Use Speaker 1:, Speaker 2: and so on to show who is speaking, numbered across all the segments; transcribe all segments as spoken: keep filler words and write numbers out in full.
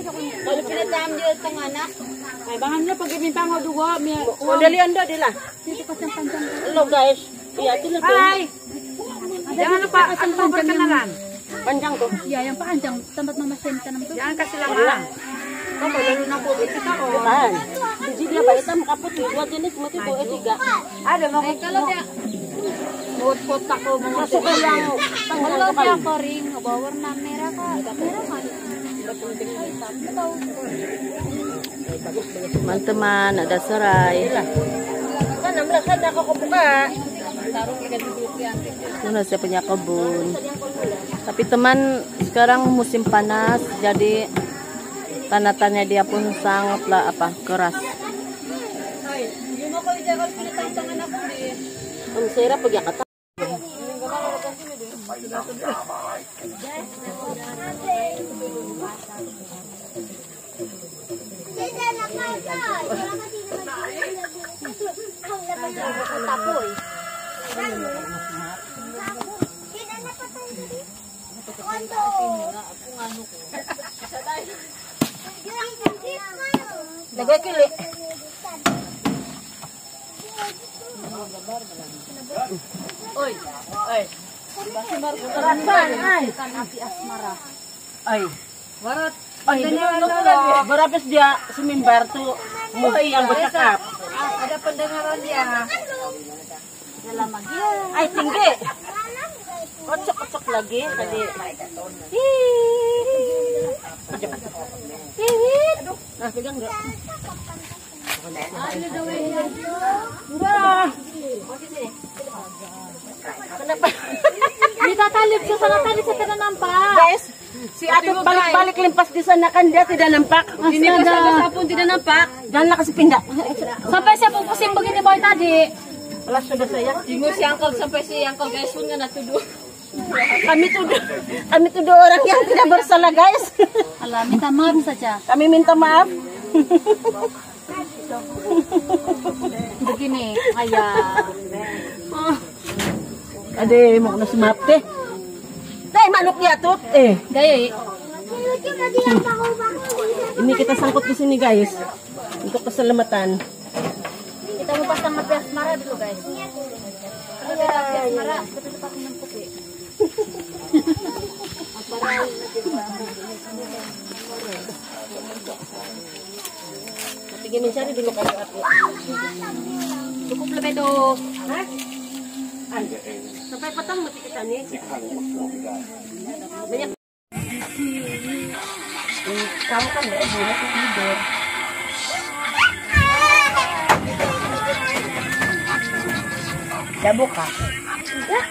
Speaker 1: Kalau pinatam dia tong anak.
Speaker 2: Ay, bangan na pag ibintang mo dugo.
Speaker 1: O dali ando dila. Hello guys. Iya, ito na to.
Speaker 2: Hi. Jangan lupa asal panjang na lang.
Speaker 1: Panjang to.
Speaker 2: Iya, yang panjang tempat mama senta naman to. Jangan kasih lama.
Speaker 1: Kamu lalu na po ito ka o. Tahan. Biji dia ba itam kapot dua jenis mo tito e tiga.
Speaker 2: Ada mo kalau dia pot-pot ako mga
Speaker 1: masuk lang.
Speaker 2: Kalau dia kering, warna merah ka. Merah kan.
Speaker 1: Teman-teman, ada serai. Kan enam ada kok buka. Mana saya punya kebun. Tapi teman, sekarang musim panas, jadi tanatannya dia pun sangatlah apa keras. Ang sarap pag yakata. Lagay kili. Oi, oi. Ay, asmara. Ay. Warat. Ay, berapis dia semimbar tuh muhi yang bercakap.
Speaker 2: Ada pendengaran dia.
Speaker 1: Ay, tinggi. Kocok-kocok lagi tadi. Nah, pegang enggak? Udah. Kenapa?
Speaker 2: Kita talip ke sana tadi saya tidak nampak.
Speaker 1: Guys, si Atut balik-balik limpas di sana kan dia tidak nampak. Ini pas pun tidak nampak. Janganlah kasih pindah.
Speaker 2: Sampai saya pusing begini boy tadi.
Speaker 1: Alas sudah saya.
Speaker 2: Jinggu si angkol sampai si angkol guys pun nggak tuduh.
Speaker 1: Kami tuduh, kami tuduh orang yang tidak bersalah guys.
Speaker 2: Alah, minta maaf saja.
Speaker 1: Kami minta maaf.
Speaker 2: Begini, ayah.
Speaker 1: Ade mau kena semap teh. Teh manuk dia tuh. Eh,
Speaker 2: Gaya.
Speaker 1: ini kita sangkut di sini guys untuk keselamatan.
Speaker 2: Kita mau pasang mati asmara dulu guys. Kalau kita mati asmara, kita cepat menumpuk ya.
Speaker 1: Tapi gini cari dulu kalau aku.
Speaker 2: Cukup lebih tuh.
Speaker 1: Hah? Sampai petang mesti kita nih. Banyak. Kamu kan nggak boleh tidur. Udah buka. Udah.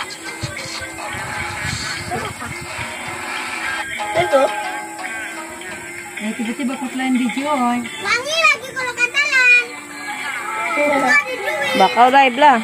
Speaker 1: Itu.
Speaker 2: Ya tiba-tiba aku selain di Joy.
Speaker 3: Wangi lagi kalau katalan.
Speaker 1: Bakal live lah.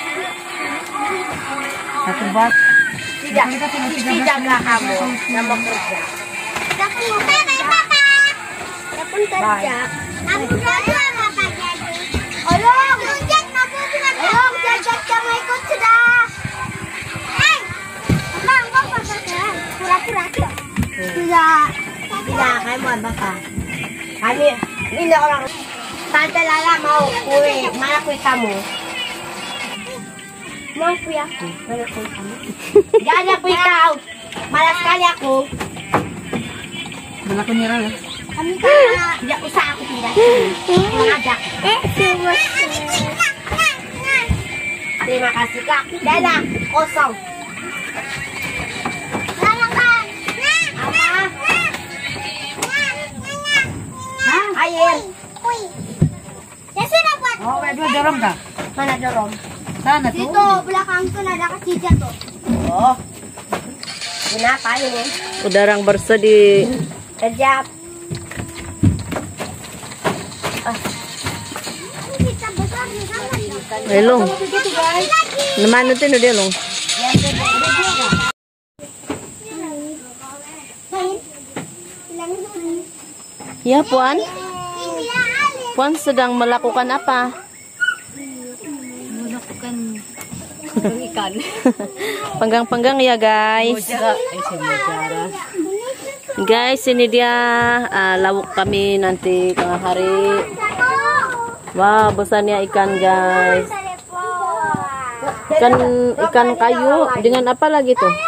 Speaker 2: Satu bat.
Speaker 1: Tidak, tidaklah kamu yang mau kerja.
Speaker 3: Tapi saya baik papa. Ya pun kerja. Aku kerja apa jadi? Tolong, hujan aku bilang tolong jajak jangan ikut sudah. Hei, bang, bang, bang, pura-pura sudah.
Speaker 1: Tidak, kamu mau apa? Kami, ini orang Tante Lala mau kue, mana kue kamu?
Speaker 3: Mau kue aku.
Speaker 1: Mana kue kamu? Jangan ada kue kau. Malas sekali aku.
Speaker 2: Mana aku nyerah ya?
Speaker 3: Kami kan
Speaker 1: Tidak usah aku pindah. Mengajak.
Speaker 3: eh semua.
Speaker 1: Terima kasih kak. Dadah, kosong.
Speaker 3: Lala kan.
Speaker 1: Apa?
Speaker 3: Nah,
Speaker 1: Air.
Speaker 3: Kui. Ya sudah buat.
Speaker 2: Oh, kayak dua dorong kah?
Speaker 1: Mana dorong?
Speaker 2: Sana tuh.
Speaker 3: Itu belakang tuh ada kecil tuh.
Speaker 1: Oh. Kenapa ini? Udara bersedih. Kejap.
Speaker 3: Kita besar nih sama.
Speaker 1: Eh, Long. Naman natin udah, Long. Ya, Puan. Puan sedang melakukan apa?
Speaker 2: Melakukan ikan.
Speaker 1: Penggang-penggang ya, guys.
Speaker 2: Eh, semua cara.
Speaker 1: Guys, ini dia uh, lauk kami nanti tengah hari. Wah, besarnya ikan guys. Ikan ikan kayu dengan apa lagi tuh?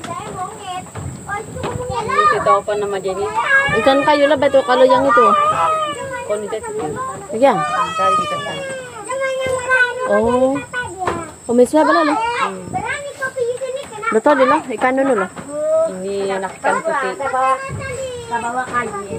Speaker 2: Kita apa nama dia ini?
Speaker 1: Ikan kayu lah betul kalau yang itu.
Speaker 2: Konditet.
Speaker 1: Ya.
Speaker 2: Dari kita.
Speaker 1: Oh. Oh, misal apa lah? Betul lah, ikan dulu lah.
Speaker 2: Ini anak ikan putih. Saya bawa kayu.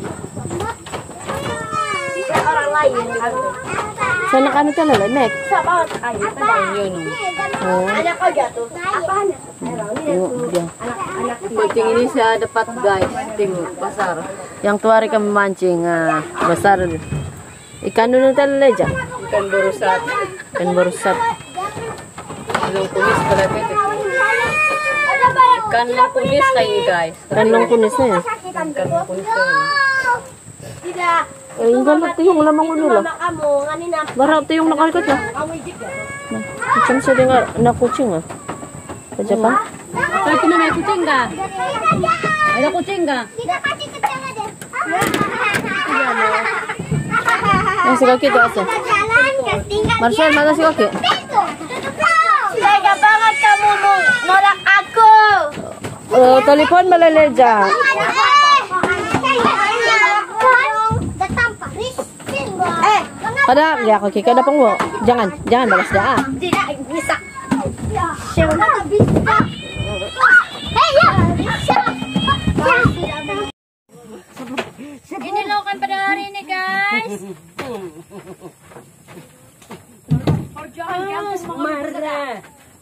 Speaker 2: Orang lain.
Speaker 1: Sana kan itu lah, Mek.
Speaker 2: Saya bawa kayu. Yun.
Speaker 1: Oh.
Speaker 2: Anak kau jatuh. Apaan?
Speaker 1: Tengok dia.
Speaker 2: Kucing ini saya dapat guys. Tengok pasar.
Speaker 1: Yang tua kami mancing, ah, besar. Ikan dulu tadi aja.
Speaker 2: Ikan berusat.
Speaker 1: Ikan berusat.
Speaker 2: Belum kunis berapa itu? Ikan long kunis kayak guys.
Speaker 1: Ikan long kunisnya ya.
Speaker 2: Ikan long kunis.
Speaker 3: Tidak.
Speaker 1: Eh, yung galot yung lamang ulo lah.
Speaker 3: Kamu, kanina.
Speaker 1: Barang ito yung nakalikot na. Nah, macam siya din nga na kucing ah. Sa Japan.
Speaker 2: Kaya ito na may kucing ka. Ada kucing ka.
Speaker 3: Tidak kasih kecil aja.
Speaker 1: Ang si Kaki ito asa.
Speaker 3: Jalan ke tinggal.
Speaker 1: Marcel, mana si Kaki?
Speaker 3: Tega banget kamu mau nolak aku.
Speaker 1: Uh, telepon malaleja.
Speaker 3: Eh,
Speaker 1: Pada lihat Kaki kada pang mo. Jangan, jangan balas dah. Ah.
Speaker 3: tidak bisa. Siapa bisa? Hei, ya.
Speaker 2: Ini laukan pada hari ini guys. Oh, jangan kampus marah.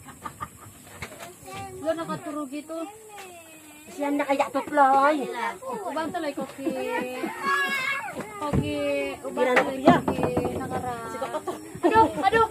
Speaker 2: Lo nakaturo gitu.
Speaker 3: Siya na kaya tutloy.
Speaker 2: Ubang talay koki. Koki, ubang talay koki. Nakara. Aduh, aduh.